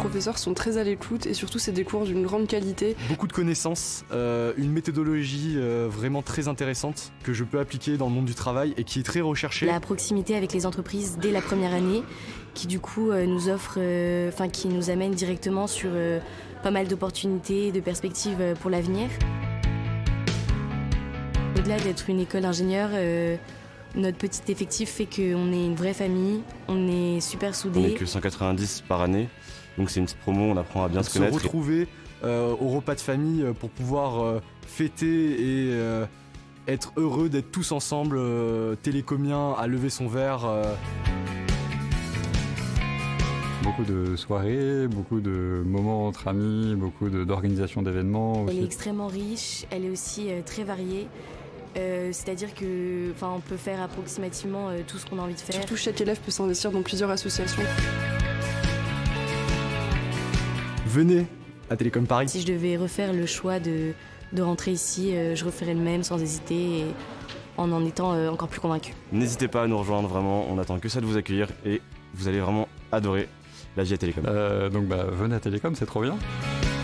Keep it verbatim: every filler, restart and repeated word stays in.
professeurs sont très à l'écoute et surtout c'est des cours d'une grande qualité. Beaucoup de connaissances, euh, une méthodologie euh, vraiment très intéressante que je peux appliquer dans le monde du travail et qui est très recherchée. La proximité avec les entreprises dès la première année qui du coup euh, nous offre, enfin euh, qui nous amène directement sur euh, pas mal d'opportunités, de perspectives pour l'avenir. Au-delà d'être une école d'ingénieurs, euh, notre petit effectif fait qu'on est une vraie famille, on est super soudés. On n'est que cent quatre-vingt-dix par année, donc c'est une petite promo, on apprend à bien se connaître. Se retrouver euh, au repas de famille pour pouvoir euh, fêter et euh, être heureux d'être tous ensemble, euh, télécomiens, à lever son verre. Euh. Beaucoup de soirées, beaucoup de moments entre amis, beaucoup d'organisation d'événements. Elle est extrêmement riche, elle est aussi euh, très variée. Euh, C'est-à-dire que, enfin, on peut faire approximativement euh, tout ce qu'on a envie de faire. Surtout, chaque élève peut s'investir dans plusieurs associations. Venez à Télécom Paris. Si je devais refaire le choix de, de rentrer ici, euh, je referais le même sans hésiter et en en étant euh, encore plus convaincu. N'hésitez pas à nous rejoindre, vraiment, on attend que ça de vous accueillir et vous allez vraiment adorer la vie à Télécom. Euh, donc bah, venez à Télécom, c'est trop bien.